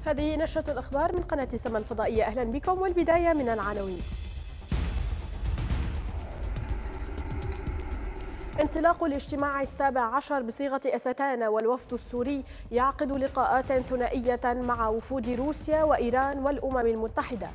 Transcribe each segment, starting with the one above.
هذه نشرة الأخبار من قناة سما الفضائية. أهلا بكم، والبداية من العناوين. انطلاق الاجتماع السابع عشر بصيغة أستانا، والوفد السوري يعقد لقاءات ثنائية مع وفود روسيا وإيران والأمم المتحدة.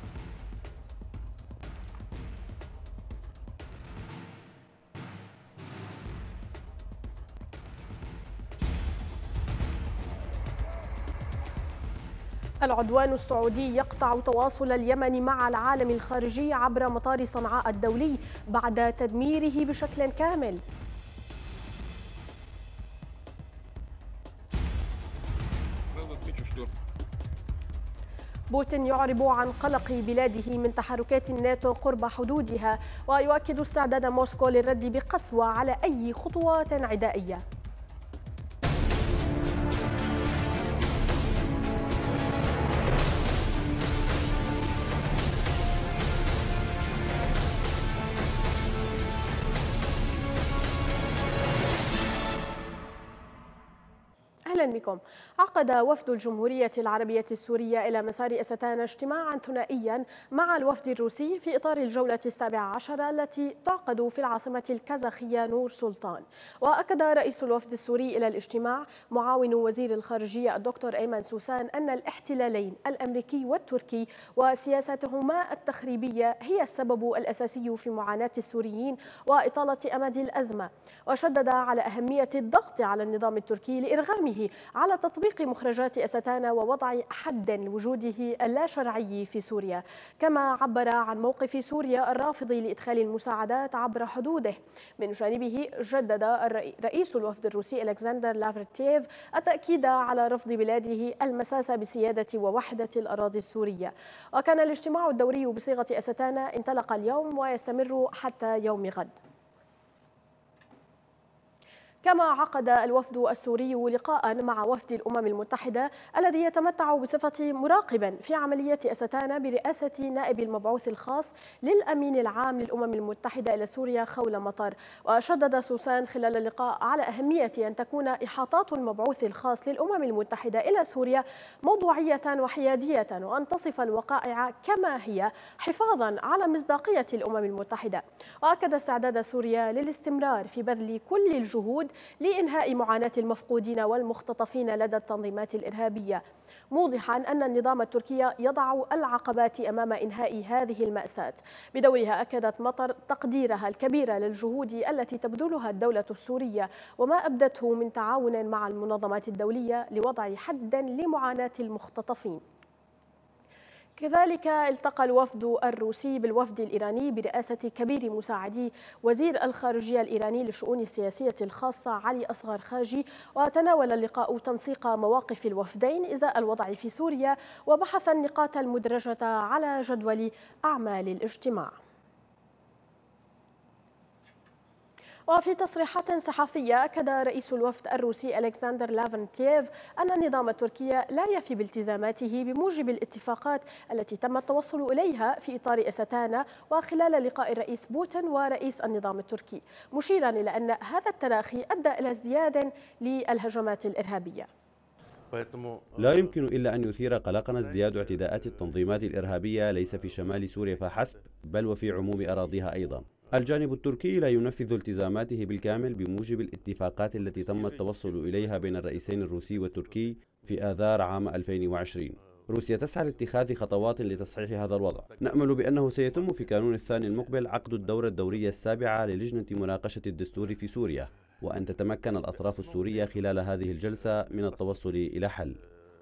العدوان السعودي يقطع تواصل اليمن مع العالم الخارجي عبر مطار صنعاء الدولي بعد تدميره بشكل كامل. بوتين يعرب عن قلق بلاده من تحركات الناتو قرب حدودها، ويؤكد استعداد موسكو للرد بقسوة على أي خطوات عدائية. أهلا بكم. عقد وفد الجمهورية العربية السورية إلى مسار أستانا اجتماعا ثنائيا مع الوفد الروسي في إطار الجولة السابعة عشرة التي تعقد في العاصمة الكازاخية نور سلطان. وأكد رئيس الوفد السوري إلى الاجتماع معاون وزير الخارجية الدكتور أيمن سوسان أن الاحتلالين الأمريكي والتركي وسياساتهما التخريبية هي السبب الأساسي في معاناة السوريين وإطالة أمد الأزمة، وشدد على أهمية الضغط على النظام التركي لإرغامه على تطبيق مخرجات أستانا ووضع حد لوجوده اللا شرعي في سوريا. كما عبر عن موقف سوريا الرافض لإدخال المساعدات عبر حدوده. من جانبه جدد رئيس الوفد الروسي ألكسندر لافرتييف التأكيد على رفض بلاده المساس بسيادة ووحدة الأراضي السورية. وكان الاجتماع الدوري بصيغة أستانا انطلق اليوم ويستمر حتى يوم غد. كما عقد الوفد السوري لقاء مع وفد الأمم المتحدة الذي يتمتع بصفة مراقب في عملية أستانا برئاسة نائب المبعوث الخاص للأمين العام للأمم المتحدة إلى سوريا خول مطر. وشدد سوسان خلال اللقاء على أهمية أن تكون إحاطات المبعوث الخاص للأمم المتحدة إلى سوريا موضوعية وحيادية، وأن تصف الوقائع كما هي حفاظا على مصداقية الأمم المتحدة. وأكد استعداد سوريا للاستمرار في بذل كل الجهود لإنهاء معاناة المفقودين والمختطفين لدى التنظيمات الإرهابية، موضحا أن النظام التركي يضع العقبات أمام إنهاء هذه المأساة. بدورها أكدت مطر تقديرها الكبير للجهود التي تبذلها الدولة السورية وما أبدته من تعاون مع المنظمات الدولية لوضع حد لمعاناة المختطفين. كذلك التقى الوفد الروسي بالوفد الإيراني برئاسة كبير مساعدي وزير الخارجية الإيراني للشؤون السياسية الخاصة علي أصغر خاجي. وتناول اللقاء تنسيق مواقف الوفدين إزاء الوضع في سوريا، وبحث النقاط المدرجة على جدول أعمال الاجتماع. وفي تصريحات صحفية أكد رئيس الوفد الروسي ألكسندر لافرنتييف أن النظام التركي لا يفي بالتزاماته بموجب الاتفاقات التي تم التوصل إليها في إطار أستانا وخلال لقاء الرئيس بوتين ورئيس النظام التركي، مشيرا إلى أن هذا التراخي أدى إلى ازدياد للهجمات الإرهابية. لا يمكن إلا أن يثير قلقنا ازدياد اعتداءات التنظيمات الإرهابية ليس في شمال سوريا فحسب، بل وفي عموم أراضيها أيضا. الجانب التركي لا ينفذ التزاماته بالكامل بموجب الاتفاقات التي تم التوصل إليها بين الرئيسين الروسي والتركي في آذار عام 2020. روسيا تسعى لاتخاذ خطوات لتصحيح هذا الوضع. نأمل بأنه سيتم في كانون الثاني المقبل عقد الدورة الدورية السابعة للجنة مناقشة الدستور في سوريا، وأن تتمكن الأطراف السورية خلال هذه الجلسة من التوصل إلى حل.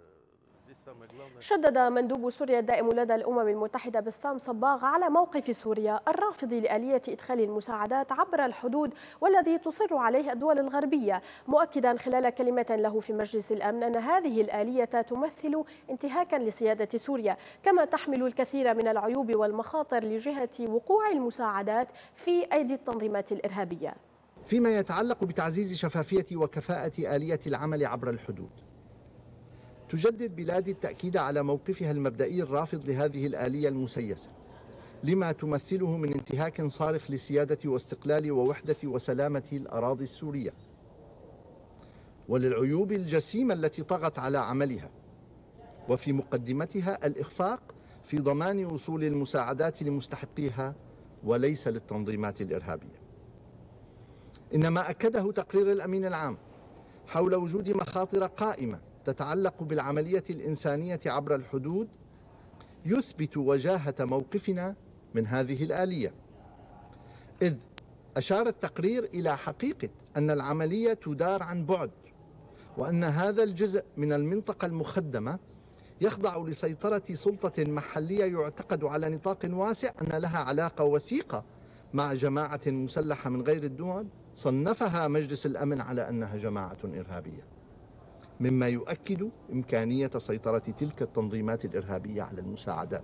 شدد مندوب سوريا الدائم لدى الأمم المتحدة بسام صباغ على موقف سوريا الرافض لآلية إدخال المساعدات عبر الحدود والذي تصر عليه الدول الغربية، مؤكدا خلال كلمة له في مجلس الأمن أن هذه الآلية تمثل انتهاكا لسيادة سوريا، كما تحمل الكثير من العيوب والمخاطر لجهة وقوع المساعدات في أيدي التنظيمات الإرهابية. فيما يتعلق بتعزيز شفافية وكفاءة آلية العمل عبر الحدود، تجدد بلادي التأكيد على موقفها المبدئي الرافض لهذه الآلية المسيسة لما تمثله من انتهاك صارخ لسيادة واستقلال ووحدة وسلامة الأراضي السورية، وللعيوب الجسيمة التي طغت على عملها، وفي مقدمتها الإخفاق في ضمان وصول المساعدات لمستحقيها وليس للتنظيمات الإرهابية. إنما أكده تقرير الأمين العام حول وجود مخاطر قائمة تتعلق بالعملية الإنسانية عبر الحدود يثبت وجاهة موقفنا من هذه الآلية، إذ أشار التقرير إلى حقيقة أن العملية تدار عن بعد، وأن هذا الجزء من المنطقة المخدمة يخضع لسيطرة سلطة محلية يعتقد على نطاق واسع أن لها علاقة وثيقة مع جماعة مسلحة من غير الدول صنفها مجلس الأمن على أنها جماعة إرهابية، مما يؤكد إمكانية سيطرة تلك التنظيمات الإرهابية على المساعدات.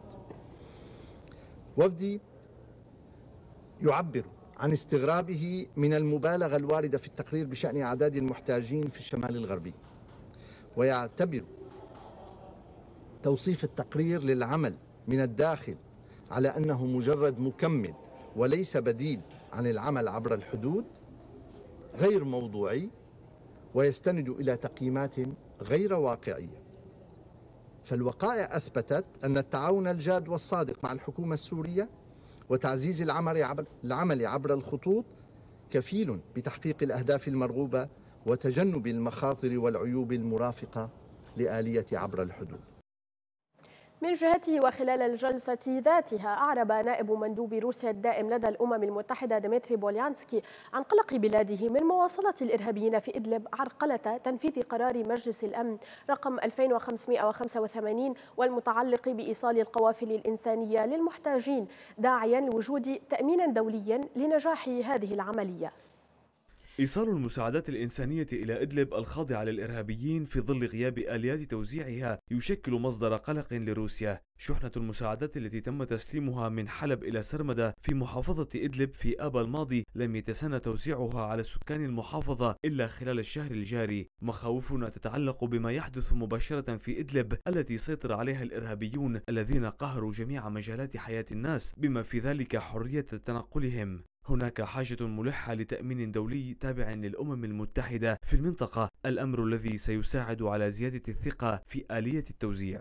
وفدي يعبر عن استغرابه من المبالغة الواردة في التقرير بشأن أعداد المحتاجين في الشمال الغربي، ويعتبر توصيف التقرير للعمل من الداخل على أنه مجرد مكمل وليس بديل عن العمل عبر الحدود غير موضوعي، ويستند إلى تقييمات غير واقعية. فالوقائع أثبتت أن التعاون الجاد والصادق مع الحكومة السورية وتعزيز العمل عبر الخطوط كفيل بتحقيق الأهداف المرغوبة وتجنب المخاطر والعيوب المرافقة لآلية عبر الحدود. من جهته وخلال الجلسة ذاتها أعرب نائب مندوب روسيا الدائم لدى الأمم المتحدة ديمتري بوليانسكي عن قلق بلاده من مواصلة الإرهابيين في إدلب عرقلة تنفيذ قرار مجلس الأمن رقم 2585 والمتعلق بإيصال القوافل الإنسانية للمحتاجين، داعيا لوجود تأمين دولي لنجاح هذه العملية. إيصال المساعدات الإنسانية إلى إدلب الخاضعة للإرهابيين في ظل غياب آليات توزيعها يشكل مصدر قلق لروسيا. شحنة المساعدات التي تم تسليمها من حلب إلى سرمدة في محافظة إدلب في آب الماضي لم يتسنى توزيعها على سكان المحافظة إلا خلال الشهر الجاري. مخاوفنا تتعلق بما يحدث مباشرة في إدلب التي سيطر عليها الإرهابيون الذين قهروا جميع مجالات حياة الناس بما في ذلك حرية تنقلهم. هناك حاجة ملحة لتأمين دولي تابع للأمم المتحدة في المنطقة، الأمر الذي سيساعد على زيادة الثقة في آلية التوزيع.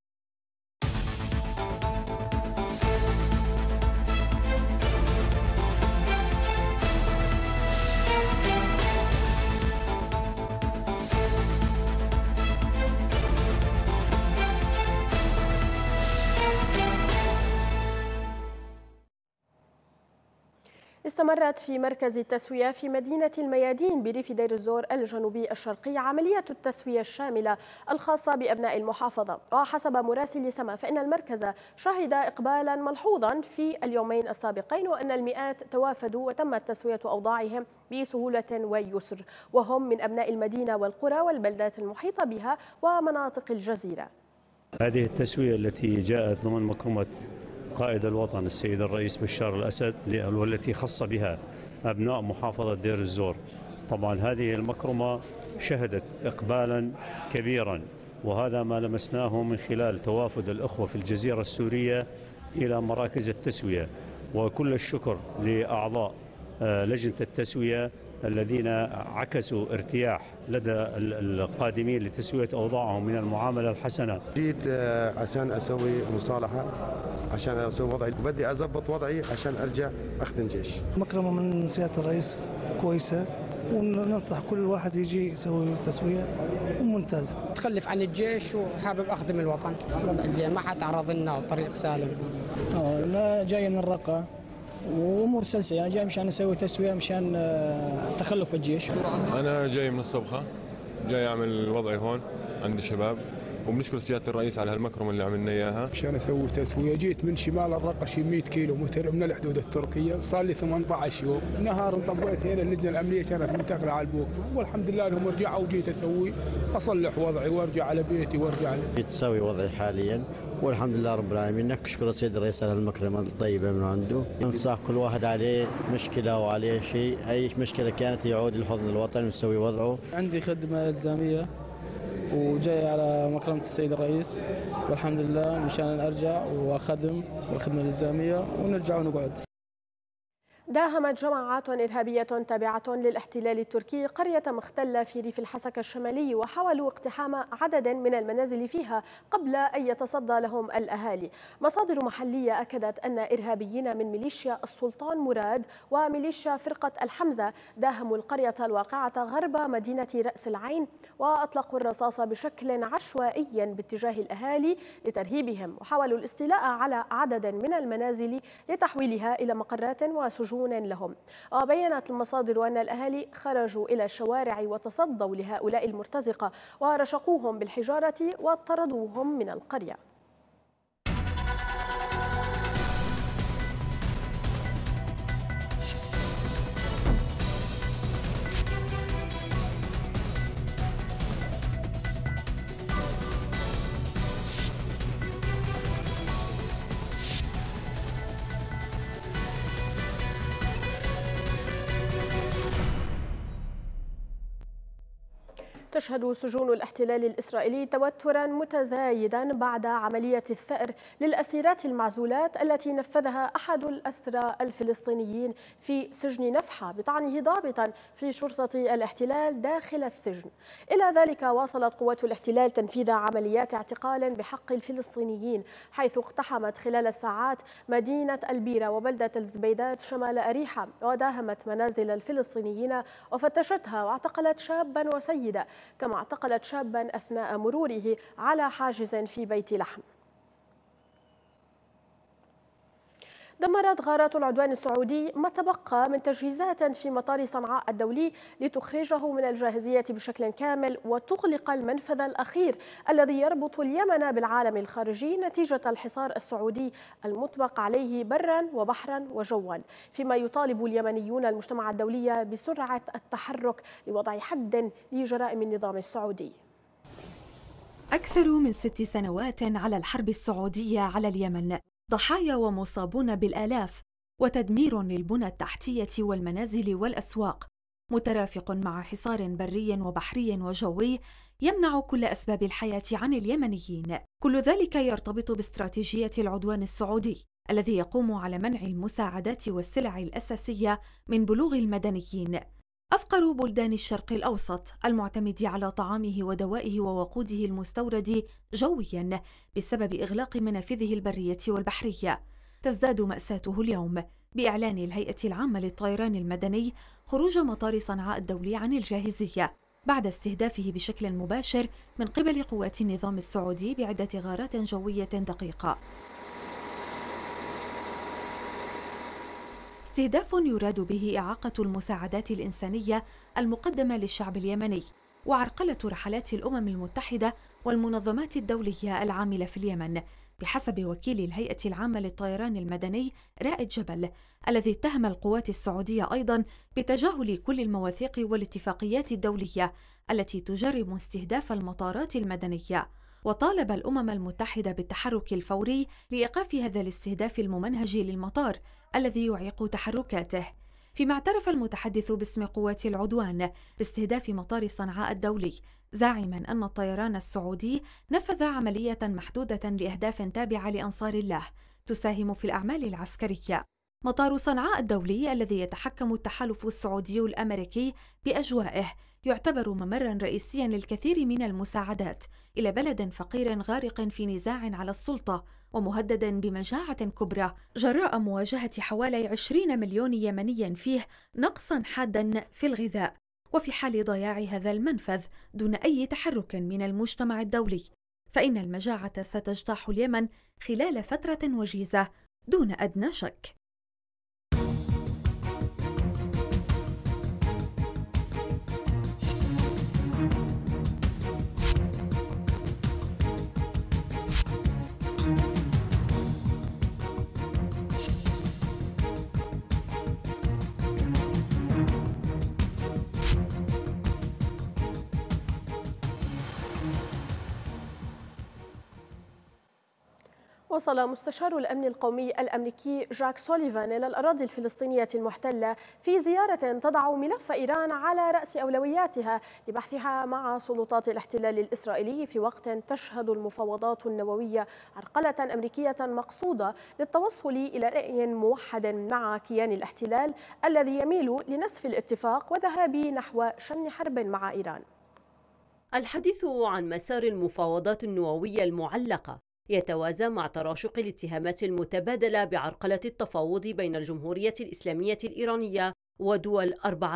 استمرت في مركز التسوية في مدينة الميادين بريف دير الزور الجنوبي الشرقي عملية التسوية الشاملة الخاصة بأبناء المحافظة. وحسب مراسل سما فإن المركز شهد إقبالا ملحوظا في اليومين السابقين، وأن المئات توافدوا وتمت تسوية أوضاعهم بسهولة ويسر، وهم من أبناء المدينة والقرى والبلدات المحيطة بها ومناطق الجزيرة. هذه التسوية التي جاءت ضمن مكرمة قائد الوطن السيد الرئيس بشار الأسد والتي خص بها أبناء محافظة دير الزور. طبعا هذه المكرمة شهدت إقبالا كبيرا، وهذا ما لمسناه من خلال توافد الأخوة في الجزيرة السورية إلى مراكز التسوية. وكل الشكر لأعضاء لجنة التسوية الذين عكسوا ارتياح لدى القادمين لتسوية أوضاعهم من المعاملة الحسنة. جيت عشان أسوي مصالحة، عشان أسوي وضعي، وبدي أضبط وضعي عشان أرجع أخدم جيش. مكرمة من سيادة الرئيس كويسة، وننصح كل واحد يجي يسوي تسوية ممتازة. تخلف عن الجيش وحابب أخدم الوطن، زين ما حتعرض لنا طريق سالم. أنا جاي من الرقة وامور سلسه، انا جاي مشان اسوي تسويه مشان تخلف الجيش. انا جاي من الصبخه، جاي اعمل وضعي هون عند الشباب، وبنشكر سياده الرئيس على هالمكرمه اللي عملنا اياها. مشان اسوي تسويه جيت من شمال الرقه شي 100 كيلو متر من الحدود التركيه، صار لي 18 يوم. نهار انطبقت هنا اللجنه الامنيه كانت منتقله على البوكمه، والحمد لله انهم رجعوا وجيت اسوي اصلح وضعي وارجع على بيتي وارجع جيت اسوي وضعي حاليا، والحمد لله رب العالمين. نشكر السيد الرئيس على المكرمه الطيبه من عنده. ننصح كل واحد عليه مشكله وعليه شيء، اي مشكله كانت يعود لحضن الوطن ويسوي وضعه. عندي خدمه الزاميه وجاي على مكرمة السيد الرئيس، والحمد لله مشان ارجع واخدم الخدمه الالزاميه ونرجع ونقعد. داهمت جماعات إرهابية تابعة للاحتلال التركي قرية مختلة في ريف الحسكة الشمالي، وحاولوا اقتحام عدد من المنازل فيها قبل أن يتصدى لهم الأهالي. مصادر محلية أكدت أن إرهابيين من ميليشيا السلطان مراد وميليشيا فرقة الحمزة داهموا القرية الواقعة غرب مدينة رأس العين، وأطلقوا الرصاص بشكل عشوائي باتجاه الأهالي لترهيبهم، وحاولوا الاستيلاء على عدد من المنازل لتحويلها إلى مقرات وسجون لهم. وبينت المصادر أن الأهالي خرجوا إلى الشوارع وتصدوا لهؤلاء المرتزقة ورشقوهم بالحجارة وطردوهم من القرية. تشهد سجون الاحتلال الإسرائيلي توترا متزايدا بعد عملية الثأر للأسيرات المعزولات التي نفذها أحد الأسرى الفلسطينيين في سجن نفحة بطعنه ضابطا في شرطة الاحتلال داخل السجن. إلى ذلك واصلت قوات الاحتلال تنفيذ عمليات اعتقال بحق الفلسطينيين، حيث اقتحمت خلال الساعات مدينة البيرة وبلدة الزبيدات شمال أريحة، وداهمت منازل الفلسطينيين وفتشتها، واعتقلت شابا وسيدة، كما اعتقلت شابا أثناء مروره على حاجز في بيت لحم. دمرت غارات العدوان السعودي ما تبقى من تجهيزات في مطار صنعاء الدولي لتخرجه من الجاهزية بشكل كامل وتغلق المنفذ الأخير الذي يربط اليمن بالعالم الخارجي نتيجة الحصار السعودي المطبق عليه برا وبحرا وجوا، فيما يطالب اليمنيون المجتمع الدولي بسرعة التحرك لوضع حد لجرائم النظام السعودي. أكثر من 6 سنوات على الحرب السعودية على اليمن، ضحايا ومصابون بالآلاف، وتدمير للبنى التحتية والمنازل والأسواق، مترافق مع حصار بري وبحري وجوي يمنع كل أسباب الحياة عن اليمنيين. كل ذلك يرتبط باستراتيجية العدوان السعودي الذي يقوم على منع المساعدات والسلع الأساسية من بلوغ المدنيين. أفقر بلدان الشرق الأوسط المعتمد على طعامه ودوائه ووقوده المستورد جوياً بسبب إغلاق منافذه البرية والبحرية، تزداد مأساته اليوم بإعلان الهيئة العامة للطيران المدني خروج مطار صنعاء الدولي عن الجاهزية بعد استهدافه بشكل مباشر من قبل قوات النظام السعودي بعدة غارات جوية دقيقة. استهداف يراد به إعاقة المساعدات الإنسانية المقدمة للشعب اليمني وعرقلة رحلات الأمم المتحدة والمنظمات الدولية العاملة في اليمن، بحسب وكيل الهيئة العامة للطيران المدني رائد جبل، الذي اتهم القوات السعودية أيضاً بتجاهل كل المواثيق والاتفاقيات الدولية التي تجرم استهداف المطارات المدنية، وطالب الأمم المتحدة بالتحرك الفوري لإيقاف هذا الاستهداف الممنهج للمطار الذي يعيق تحركاته. فيما اعترف المتحدث باسم قوات العدوان باستهداف مطار صنعاء الدولي، زاعما أن الطيران السعودي نفذ عملية محدودة لأهداف تابعة لأنصار الله تساهم في الأعمال العسكرية. مطار صنعاء الدولي الذي يتحكم التحالف السعودي الأمريكي بأجوائه يعتبر ممرا رئيسيا للكثير من المساعدات إلى بلد فقير غارق في نزاع على السلطة ومهددا بمجاعة كبرى جراء مواجهة حوالي 20 مليون يمني فيه نقصا حادا في الغذاء. وفي حال ضياع هذا المنفذ دون أي تحرك من المجتمع الدولي، فإن المجاعة ستجتاح اليمن خلال فترة وجيزة دون أدنى شك. وصل مستشار الأمن القومي الأمريكي جاك سوليفان إلى الأراضي الفلسطينية المحتلة في زيارة تضع ملف إيران على رأس أولوياتها لبحثها مع سلطات الاحتلال الإسرائيلي، في وقت تشهد المفاوضات النووية عرقلة أمريكية مقصودة للتوصل إلى رأي موحد مع كيان الاحتلال الذي يميل لنسف الاتفاق وذهاب نحو شن حرب مع إيران. الحديث عن مسار المفاوضات النووية المعلقة يتوازى مع تراشق الاتهامات المتبادلة بعرقلة التفاوض بين الجمهورية الإسلامية الإيرانية ودول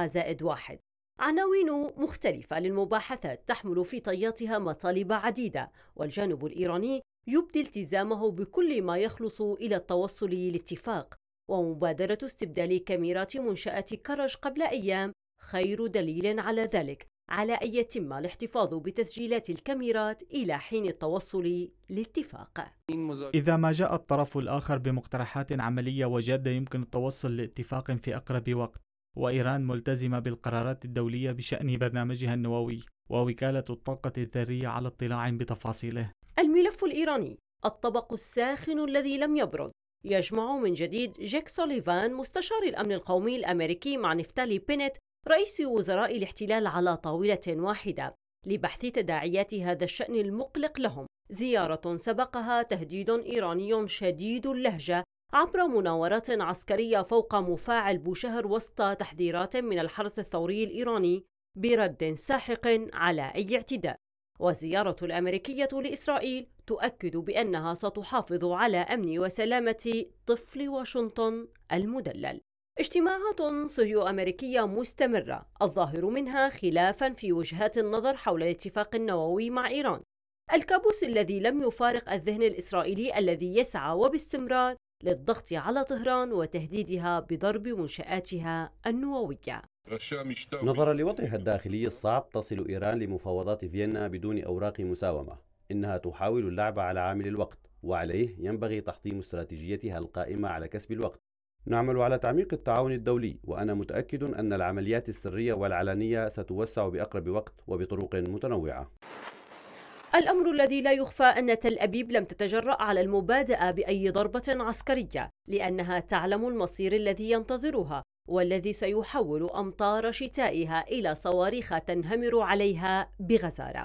4+1. عناوين مختلفة للمباحثات تحمل في طياتها مطالب عديدة، والجانب الإيراني يبدي التزامه بكل ما يخلص إلى التوصل لاتفاق، ومبادرة استبدال كاميرات منشأة كرج قبل أيام خير دليل على ذلك، على أن يتم الاحتفاظ بتسجيلات الكاميرات إلى حين التوصل لاتفاق. إذا ما جاء الطرف الآخر بمقترحات عملية وجادة يمكن التوصل لاتفاق في أقرب وقت، وإيران ملتزمة بالقرارات الدولية بشأن برنامجها النووي، ووكالة الطاقة الذرية على اطلاع بتفاصيله. الملف الإيراني الطبق الساخن الذي لم يبرد، يجمع من جديد جاك سوليفان مستشار الأمن القومي الأمريكي مع نفتالي بينيت رئيس وزراء الاحتلال على طاولة واحدة لبحث تداعيات هذا الشأن المقلق لهم، زيارة سبقها تهديد إيراني شديد اللهجة عبر مناورات عسكرية فوق مفاعل بوشهر وسط تحذيرات من الحرس الثوري الإيراني برد ساحق على أي اعتداء. والزيارة الأمريكية لإسرائيل تؤكد بأنها ستحافظ على أمن وسلامة طفل واشنطن المدلل. اجتماعات صهيو أمريكية مستمرة الظاهر منها خلافا في وجهات النظر حول الاتفاق النووي مع إيران، الكابوس الذي لم يفارق الذهن الإسرائيلي الذي يسعى وباستمرار للضغط على طهران وتهديدها بضرب منشآتها النووية. نظرا لوضعها الداخلي الصعب، تصل إيران لمفاوضات فيينا بدون أوراق مساومة. إنها تحاول اللعب على عامل الوقت، وعليه ينبغي تحطيم استراتيجيتها القائمة على كسب الوقت. نعمل على تعميق التعاون الدولي، وأنا متأكد أن العمليات السرية والعلنية ستوسع بأقرب وقت وبطرق متنوعة. الأمر الذي لا يخفى أن تل أبيب لم تتجرأ على المبادئة بأي ضربة عسكرية، لأنها تعلم المصير الذي ينتظرها والذي سيحول أمطار شتائها إلى صواريخ تنهمر عليها بغزارة.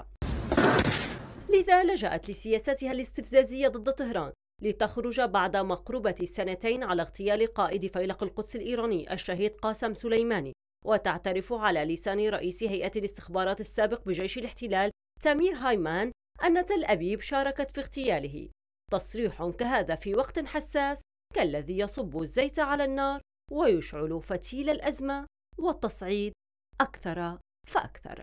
لذا لجأت لسياستها الاستفزازية ضد طهران لتخرج بعد مقربة 2 على اغتيال قائد فيلق القدس الإيراني الشهيد قاسم سليماني، وتعترف على لسان رئيس هيئة الاستخبارات السابق بجيش الاحتلال تامير هايمان أن تل أبيب شاركت في اغتياله. تصريح كهذا في وقت حساس كالذي يصب الزيت على النار ويشعل فتيل الأزمة والتصعيد أكثر فأكثر.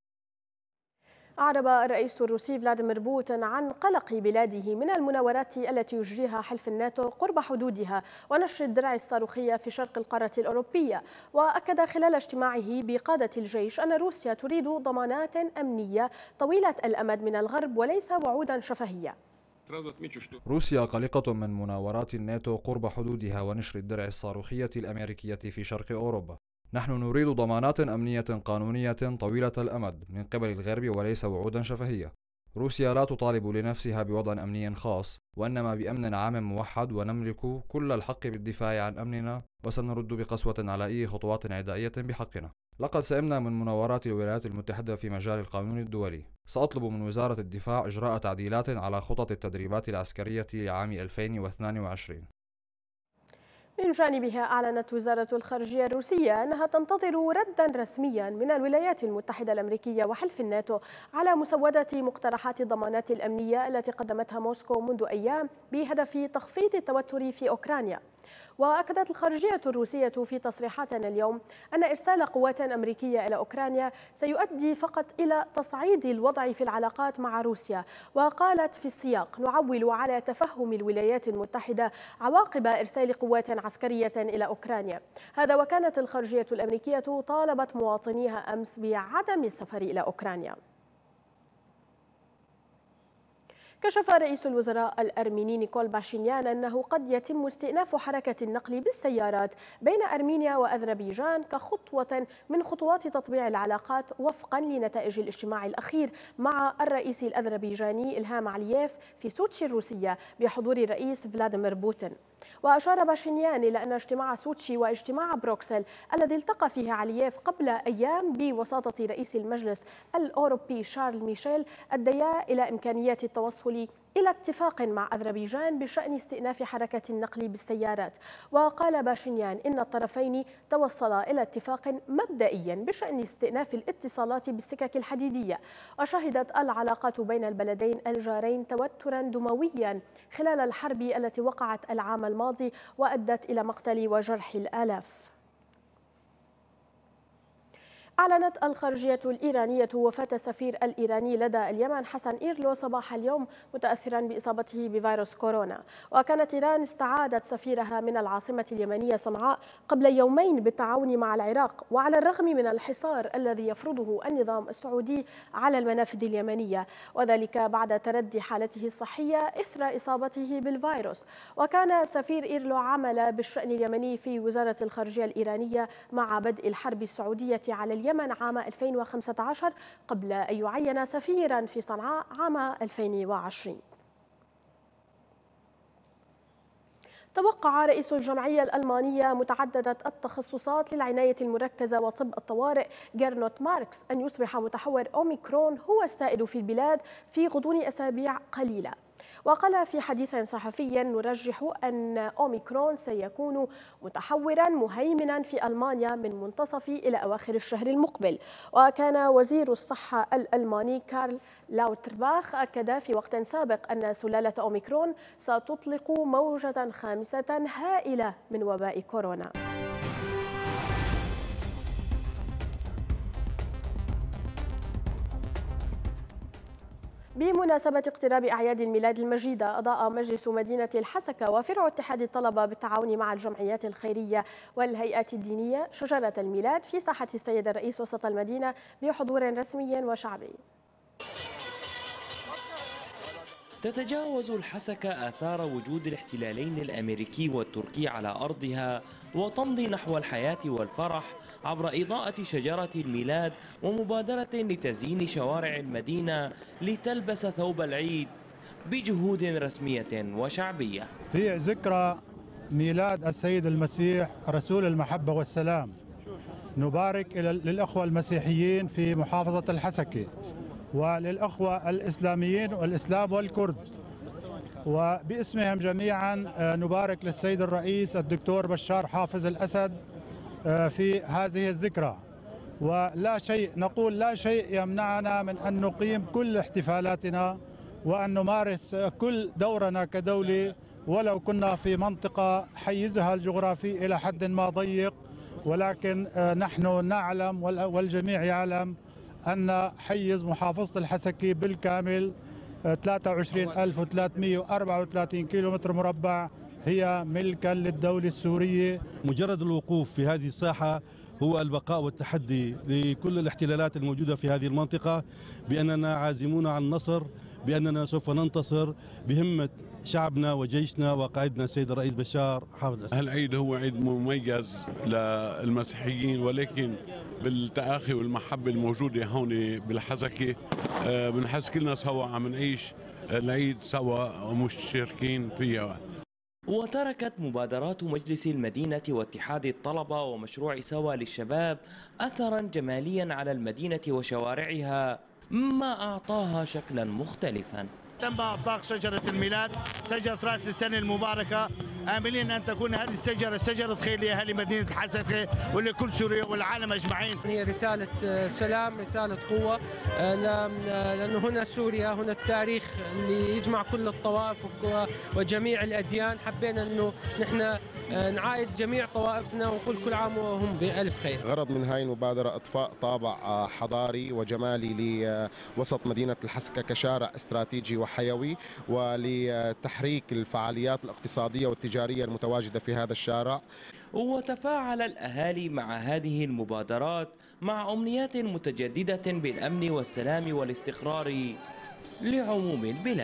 أعرب الرئيس الروسي فلاديمير بوتين عن قلق بلاده من المناورات التي يجريها حلف الناتو قرب حدودها ونشر الدرع الصاروخية في شرق القارة الأوروبية. وأكد خلال اجتماعه بقادة الجيش أن روسيا تريد ضمانات أمنية طويلة الأمد من الغرب وليس وعودا شفهية. روسيا قلقة من مناورات الناتو قرب حدودها ونشر الدرع الصاروخية الأمريكية في شرق أوروبا. نحن نريد ضمانات أمنية قانونية طويلة الأمد من قبل الغرب وليس وعودا شفهية. روسيا لا تطالب لنفسها بوضع أمني خاص، وإنما بأمن عام موحد، ونملك كل الحق بالدفاع عن أمننا، وسنرد بقسوة على أي خطوات عدائية بحقنا. لقد سئمنا من مناورات الولايات المتحدة في مجال القانون الدولي. سأطلب من وزارة الدفاع إجراء تعديلات على خطط التدريبات العسكرية لعام 2022. من جانبها أعلنت وزارة الخارجية الروسية أنها تنتظر ردا رسميا من الولايات المتحدة الأمريكية وحلف الناتو على مسودة مقترحات الضمانات الأمنية التي قدمتها موسكو منذ أيام بهدف تخفيض التوتر في أوكرانيا. وأكدت الخارجية الروسية في تصريحاتنا اليوم أن إرسال قوات أمريكية إلى أوكرانيا سيؤدي فقط إلى تصعيد الوضع في العلاقات مع روسيا. وقالت في السياق: نعول على تفهم الولايات المتحدة عواقب إرسال قوات عسكرية إلى أوكرانيا. هذا وكانت الخارجية الأمريكية طالبت مواطنيها أمس بعدم السفر إلى أوكرانيا. كشف رئيس الوزراء الأرميني نيكول باشينيان أنه قد يتم استئناف حركة النقل بالسيارات بين أرمينيا وأذربيجان كخطوة من خطوات تطبيع العلاقات وفقا لنتائج الاجتماع الأخير مع الرئيس الأذربيجاني إلهام علييف في سوتشي الروسية بحضور الرئيس فلاديمير بوتين. وأشار باشينيان إلى أن اجتماع سوتشي واجتماع بروكسل الذي التقى فيه علييف قبل أيام بوساطة رئيس المجلس الأوروبي شارل ميشيل أديا إلى إمكانية التوصل إلى اتفاق مع أذربيجان بشأن استئناف حركة النقل بالسيارات. وقال باشينيان إن الطرفين توصلا إلى اتفاق مبدئي بشأن استئناف الاتصالات بالسكك الحديدية. وشهدت العلاقات بين البلدين الجارين توترا دمويا خلال الحرب التي وقعت العام الماضي وأدت إلى مقتل وجرح الآلاف. أعلنت الخارجية الإيرانية وفاة السفير الإيراني لدى اليمن حسن إيرلو صباح اليوم متأثرا بإصابته بفيروس كورونا. وكانت إيران استعادت سفيرها من العاصمة اليمنية صنعاء قبل يومين بالتعاون مع العراق، وعلى الرغم من الحصار الذي يفرضه النظام السعودي على المنافذ اليمنية، وذلك بعد تردي حالته الصحية إثر إصابته بالفيروس. وكان سفير إيرلو عمل بالشأن اليمني في وزارة الخارجية الإيرانية مع بدء الحرب السعودية على اليمن عام 2015 قبل أن يعين سفيرا في صنعاء عام 2020. توقع رئيس الجمعية الألمانية متعددة التخصصات للعناية المركزة وطب الطوارئ جيرنوت ماركس أن يصبح متحور أوميكرون هو السائد في البلاد في غضون أسابيع قليلة. وقال في حديث صحفي: نرجح أن أوميكرون سيكون متحورا مهيمنا في ألمانيا من منتصف إلى أواخر الشهر المقبل. وكان وزير الصحة الألماني كارل لاوترباخ أكد في وقت سابق أن سلالة أوميكرون ستطلق موجة خامسة هائلة من وباء كورونا. بمناسبة اقتراب أعياد الميلاد المجيدة، أضاء مجلس مدينة الحسكة وفرع اتحاد الطلبة بالتعاون مع الجمعيات الخيرية والهيئات الدينية شجرة الميلاد في ساحة السيد الرئيس وسط المدينة بحضور رسمي وشعبي. تتجاوز الحسكة آثار وجود الاحتلالين الأمريكي والتركي على أرضها وتمضي نحو الحياة والفرح عبر إضاءة شجرة الميلاد ومبادرة لتزيين شوارع المدينة لتلبس ثوب العيد بجهود رسمية وشعبية. في ذكرى ميلاد السيد المسيح رسول المحبة والسلام، نبارك للأخوة المسيحيين في محافظة الحسكة وللأخوة الإسلاميين والإسلام والكرد، وباسمهم جميعا نبارك للسيد الرئيس الدكتور بشار حافظ الأسد في هذه الذكرى. ولا شيء نقول لا شيء يمنعنا من أن نقيم كل احتفالاتنا وأن نمارس كل دورنا كدولة، ولو كنا في منطقة حيزها الجغرافي إلى حد ما ضيق، ولكن نحن نعلم والجميع يعلم أن حيز محافظة الحسكة بالكامل 23,334 كيلومتر مربع هي ملكا للدولة السورية. مجرد الوقوف في هذه الساحة هو البقاء والتحدي لكل الاحتلالات الموجودة في هذه المنطقة، بأننا عازمون على النصر، بأننا سوف ننتصر بهمة شعبنا وجيشنا وقائدنا السيد الرئيس بشار حافظ الأسد. هالعيد هو عيد مميز للمسيحيين، ولكن بالتآخي والمحبة الموجودة هون بالحسكة بنحس كلنا سوا عم نعيش العيد سوا ومشتركين فيها. وتركت مبادرات مجلس المدينة واتحاد الطلبة ومشروع سوا للشباب أثرا جماليا على المدينة وشوارعها، ما أعطاها شكلا مختلفا. تم إطلاق شجرة الميلاد، شجرة رأس السنة المباركة، آملين أن تكون هذه الشجرة شجرة خير لأهل مدينة الحسكة ولكل سوريا والعالم أجمعين. هي رسالة سلام، رسالة قوة، لأنه هنا سوريا، هنا التاريخ اللي يجمع كل الطوائف وجميع الأديان. حبينا أنه نحن نعايد جميع طوائفنا ونقول كل عام وهم بألف خير. غرض من هاي المبادرة إضفاء طابع حضاري وجمالي لوسط مدينة الحسكة كشارع استراتيجي وحيوي، ولتحريك الفعاليات الاقتصادية والتجارية المتواجدة في هذا الشارع. وتفاعل الأهالي مع هذه المبادرات مع أمنيات متجددة بالأمن والسلام والاستقرار لعموم البلاد.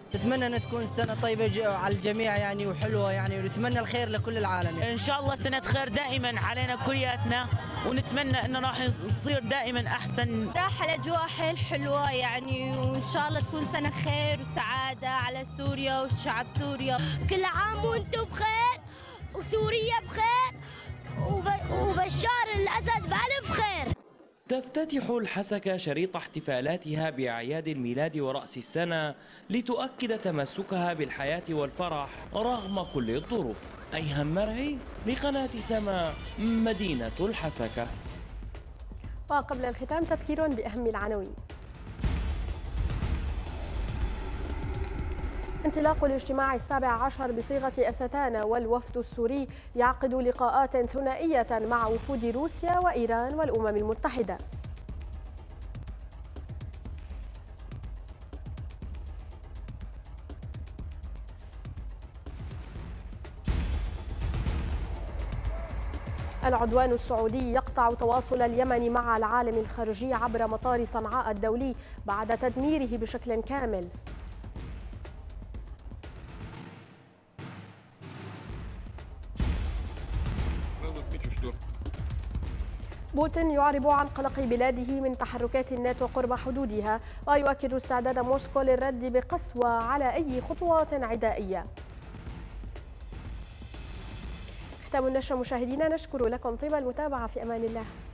نتمنى أن تكون سنة طيبة على الجميع يعني وحلوة يعني، ونتمنى الخير لكل العالم يعني. إن شاء الله سنة خير دائما علينا كلياتنا، ونتمنى إنه راح يصير دائما أحسن. راح الأجواء حلوة يعني، وإن شاء الله تكون سنة خير وسعادة على سوريا وشعب سوريا. كل عام وأنتم بخير وسوريا بخير وبشار الأسد بألف خير. تفتتح الحسكة شريط احتفالاتها بأعياد الميلاد ورأس السنة لتؤكد تمسكها بالحياة والفرح رغم كل الظروف. أيهم مرعي لقناة سما، مدينة الحسكة. وقبل الختام تذكير بأهم العناوين. انطلاق الاجتماع 17 بصيغة أستانا، والوفد السوري يعقد لقاءات ثنائية مع وفود روسيا وإيران والأمم المتحدة. العدوان السعودي يقطع تواصل اليمن مع العالم الخارجي عبر مطار صنعاء الدولي بعد تدميره بشكل كامل. بوتين يعرب عن قلق بلاده من تحركات الناتو قرب حدودها، ويؤكد استعداد موسكو للرد بقسوة على أي خطوات عدائية. ختام النشرة مشاهدينا، نشكر لكم طيب المتابعة، في أمان الله.